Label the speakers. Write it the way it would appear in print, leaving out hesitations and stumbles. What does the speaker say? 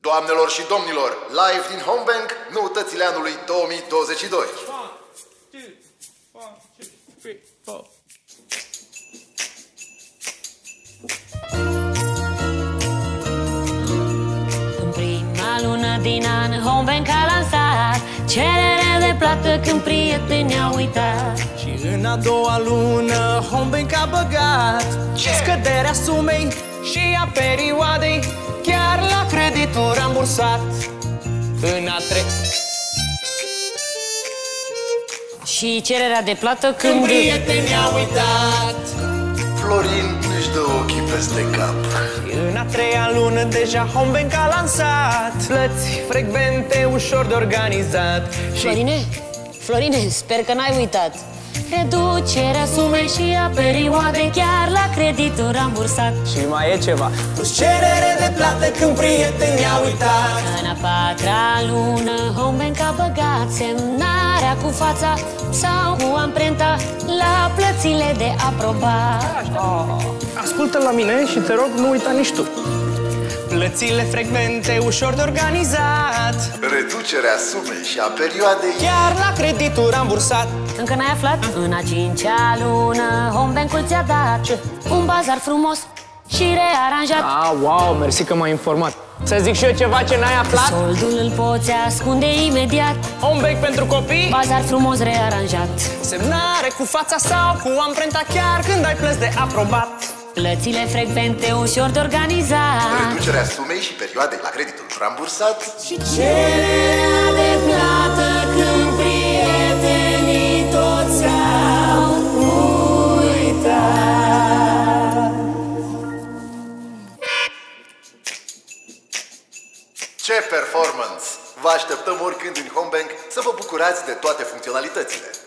Speaker 1: Doamnelor și domnilor, live din Homebank, noutățile anului 2022.
Speaker 2: În prima lună din an, Homebank a lansat cerere de plată când prietenii au uitat.
Speaker 3: Și în a doua lună, Homebank a băgat scăderea sumei și a perioadei, chiar la creditul rambursat. În a
Speaker 2: Și cererea de plată când
Speaker 3: prietenii au uitat.
Speaker 1: Florin își dă ochii peste cap.
Speaker 3: În a treia lună deja Homebank a lansat plăți frecvente, ușor de organizat.
Speaker 2: Florine, sper că n-ai uitat reducerea sumei și a perioadei, chiar la creditul rambursat.
Speaker 3: Și mai e ceva, plus cerere de plată când prietenii au uitat.
Speaker 2: În a patra lună, Homebank a băgat semnarea cu fața sau cu amprenta la plățile de aprobat.
Speaker 3: Ascultă la mine și te rog, nu uita nici tu. Plățile frecvente, ușor de organizat,
Speaker 1: Reducerea sumei și a perioadei,
Speaker 3: chiar la creditul rambursat.
Speaker 2: Încă n-ai aflat? În a cincea lună, Homebank-ul ți-a dat un bazar frumos și rearanjat.
Speaker 3: Wow, mersi că m-ai informat. Să zic și eu ceva ce n-ai aflat?
Speaker 2: Soldul îl poți ascunde imediat.
Speaker 3: Homebank pentru copii,
Speaker 2: Bazar frumos rearanjat.
Speaker 3: semnare cu fața sau cu amprenta, chiar când ai plăți de aprobat.
Speaker 2: Plățile frecvente, ușor de organizat.
Speaker 1: reducerea sumei și perioadei la creditul rambursat
Speaker 2: Și cererea de plată când prietenii toți au uitat.
Speaker 1: Ce performance! Vă așteptăm oricând în Homebank să vă bucurați de toate funcționalitățile.